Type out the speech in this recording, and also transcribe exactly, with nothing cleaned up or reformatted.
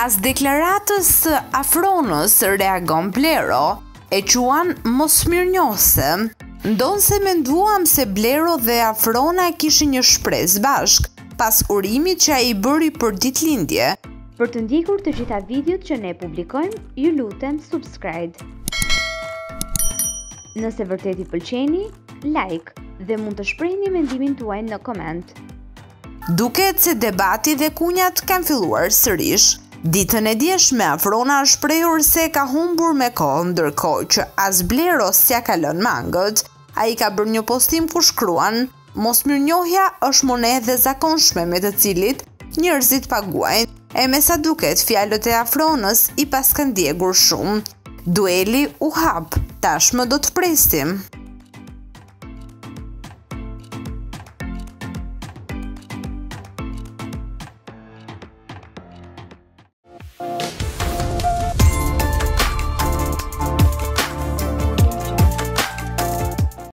Pas deklaratës së Afronës reagon Blero, e quan mosmirënjohëse. Ndonë se menduam se Blero dhe Afrona kishin një shpresë bashk, pas urimit që a i bëri për ditëlindje. Për të ndjekur të gjitha videot që ne publikojmë, ju lutem subscribe. Nëse vërtet i pëlqeni, like dhe mund të shprehni mendimin tuaj në koment. Duket se debati dhe kunjat kanë filluar sërish. Ditën e djeshme Afrona është shprehur se ka humbur me kohë, ndërkohë që as Blero s'ja ka lënë mangët. Ai ka bërë një postim ku shkruan: "Mosmirënjohja është monedhë e zakonshme me të cilit njerëzit paguajnë." E me sa duket, fjalët e Afronës i paskën djegur shumë. Dueli u hap, tashmë do të presim.